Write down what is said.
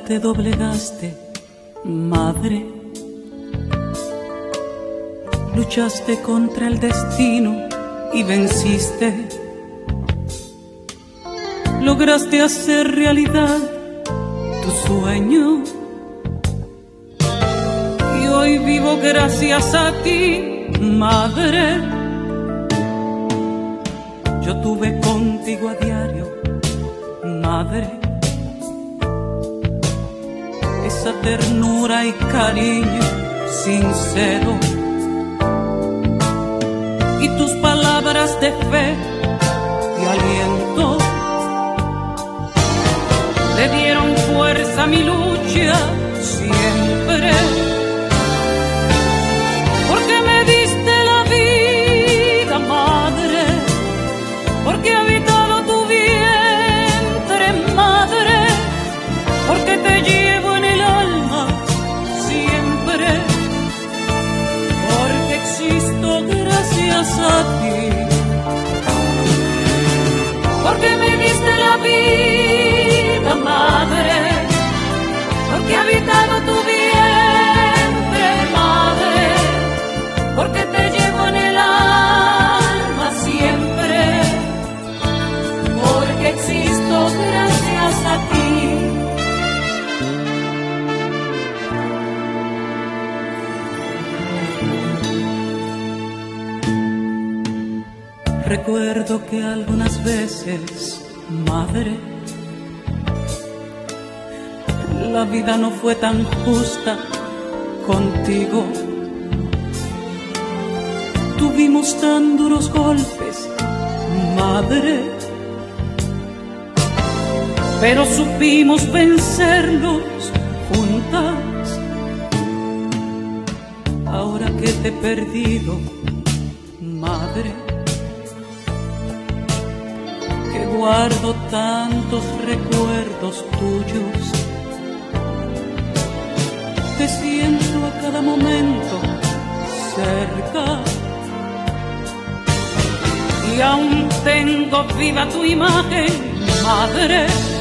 te doblegaste, madre. Luchaste contra el destino y venciste. Lograste hacer realidad tu sueño. Y hoy vivo gracias a ti, madre. Yo tuve contigo a diario, madre, esa ternura y cariño sincero, y tus palabras de fe y aliento le dieron fuerza a mi lucha siempre. Porque me diste la vida, madre, porque he habitado tu vientre, madre, porque te llevo en el alma siempre, porque existo gracias a ti, porque me diste la vida, madre, porque he habitado tu vientre, madre, porque te llevo en el alma siempre, porque existo gracias a ti. Recuerdo que algunas veces, madre, la vida no fue tan justa contigo. Tuvimos tan duros golpes, madre, pero supimos vencerlos juntas. Ahora que te he perdido, madre, que guardo tantos recuerdos tuyos, te siento a cada momento cerca, y aún tengo viva tu imagen, madre.